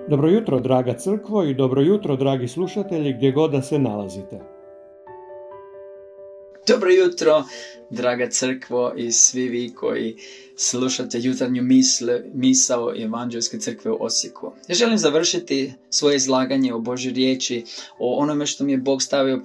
Dobro jutro, draga crkvo, i dobro jutro, dragi slušatelji, gdje god da se nalazite. Dobro jutro, draga crkvo i svi vi koji slušate jutarnju misao Evanđelske crkve u Osijeku. Ja želim završiti svoje izlaganje o Božoj riječi, o onome što mi je Bog stavio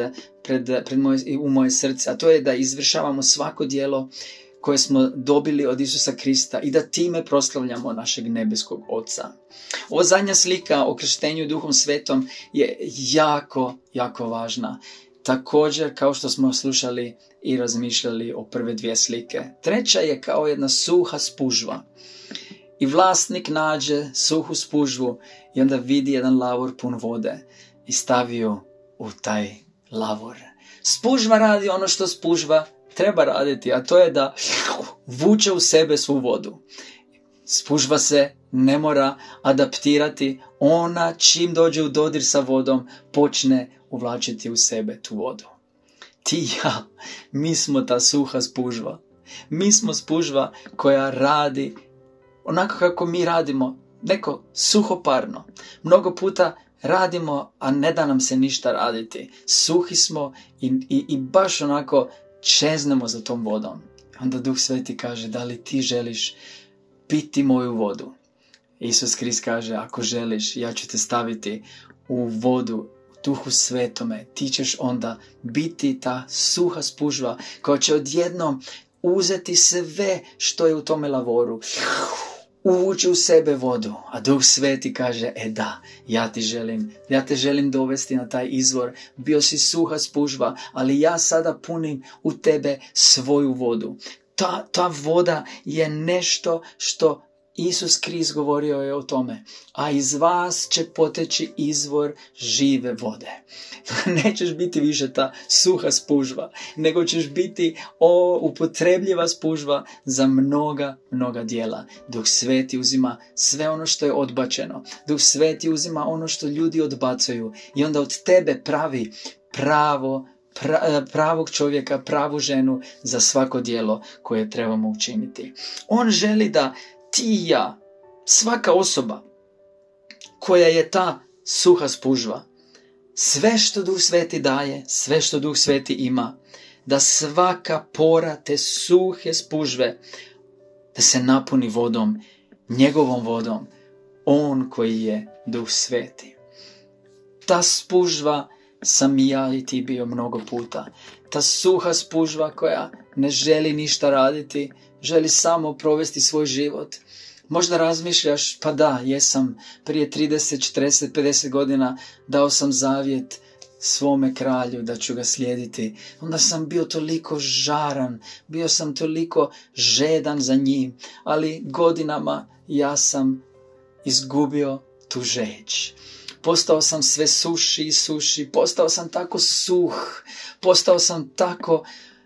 u moje srce, a to je da izvršavamo svako djelo koje smo dobili od Isusa Krista i da time proslavljamo našeg nebeskog Oca. Ova zadnja slika o krštenju Duhom Svetom je jako važna. Također, kao što smo slušali i razmišljali o prve dvije slike. Treća je kao jedna suha spužva. I vlasnik nađe suhu spužvu i onda vidi jedan lavor pun vode i stavi ju u taj lavor. Spužva radi ono što spužva treba raditi, a to je da vuče u sebe svu vodu. Spužva se ne mora adaptirati, ona čim dođe u dodir sa vodom počne uvlačiti u sebe tu vodu. Ti i ja, mi smo ta suha spužva. Mi smo spužva koja radi onako kako mi radimo, neko suhoparno. Mnogo puta radimo, a ne da nam se ništa raditi. Suhi smo i baš onako čeznemo za tom vodom. Onda Duh Sveti kaže, da li ti želiš piti moju vodu? Isus Krist kaže, ako želiš, ja ću te staviti u vodu, Duhu Svetome. Ti ćeš onda biti ta suha spužva koja će odjednom uzeti sve što je u tome lavoru, uvući u sebe vodu. A Duh Sveti kaže, da, ja te želim dovesti na taj izvor. Bio si suha spužva, ali ja sada punim u tebe svoju vodu. Ta voda je nešto što Isus Krist govorio je o tome. A iz vas će poteći izvor žive vode. Nećeš biti više ta suha spužva, nego ćeš biti upotrebljiva spužva za mnoga djela. Duh Sveti uzima sve ono što je odbačeno. Duh Sveti uzima ono što ljudi odbacuju i onda od tebe pravi pravog čovjeka, pravu ženu za svako djelo koje trebamo učiniti. On želi da ti i ja, svaka osoba koja je ta suha spužva, sve što Duh Sveti daje, sve što Duh Sveti ima, da svaka pora te suhe spužve da se napuni vodom, njegovom vodom, on koji je Duh Sveti. Ta spužva sam i ja i ti bio mnogo puta. Ta suha spužva koja ne želi ništa raditi, želi samo provesti svoj život. Možda razmišljaš, pa da, jesam prije 30, 40, 50 godina dao sam zavjet svome kralju da ću ga slijediti. Onda sam bio toliko žaran, bio sam toliko žedan za njim, ali godinama ja sam izgubio tu žeđ. Postao sam sve suši, postao sam tako suh, postao sam tako...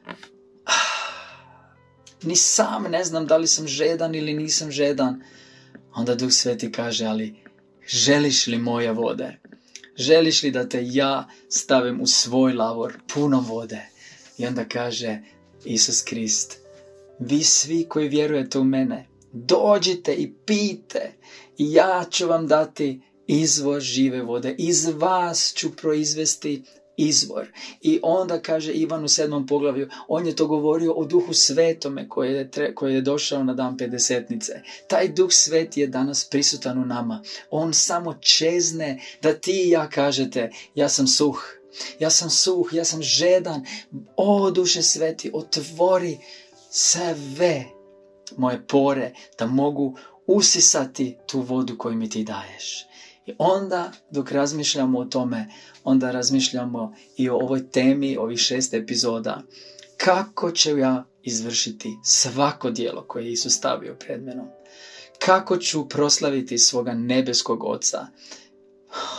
Ni sam ne znam da li sam žedan ili nisam žedan. Onda Duh Sveti kaže, ali želiš li moje vode? Želiš li da te ja stavim u svoj lavor puno vode? I onda kaže Isus Krist, vi svi koji vjerujete u mene, dođite i pijte i ja ću vam dati izvor žive vode. Iz vas ću proizvesti izvor. I onda kaže Ivan u 7. poglavlju, on je to govorio o Duhu Svetome koji je došao na dan Pedesetnice. Taj Duh Sveti je danas prisutan u nama. On samo čezne da ti i ja kažete, ja sam suh, ja sam žedan. O Duše Sveti, otvori sve moje pore da mogu usisati tu vodu koju mi ti daješ. I onda dok razmišljamo o tome, onda razmišljamo i o ovoj temi, ovih 6 epizoda. Kako ću ja izvršiti svako djelo koje je Isus stavio pred menom? Kako ću proslaviti svoga nebeskog Oca?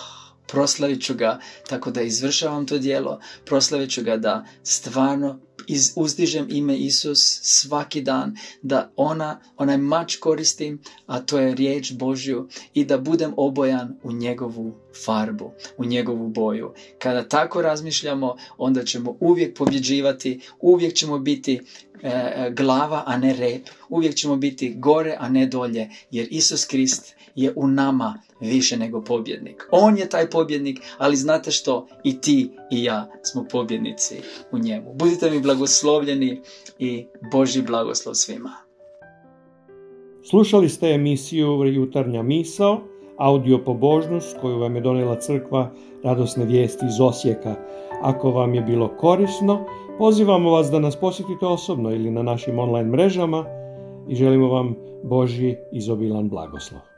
Proslavit ću ga tako da izvršavam to djelo, proslavit ću ga da stvarno uzdižem ime Isus svaki dan, da onaj mač koristim, a to je riječ Božju, i da budem obojan u njegovu farbu, u njegovu boju. Kada tako razmišljamo, onda ćemo uvijek pobjeđivati, uvijek ćemo biti glava, a ne rep. Uvijek ćemo biti gore, a ne dolje, jer Isus Krist je u nama više nego pobjednik. On je taj pobjednik, ali znate što? I ti i ja smo pobjednici u njemu. Budite mi blagoslovljeni i Božji blagoslov svima. Slušali ste emisiju Jutarnja misao, audio pobožnost koju vam je donijela crkva Radosne vijesti iz Osijeka. Ako vam je bilo korisno, pozivamo vas da nas posjetite osobno ili na našim online mrežama i želimo vam Božji izobilan blagoslov.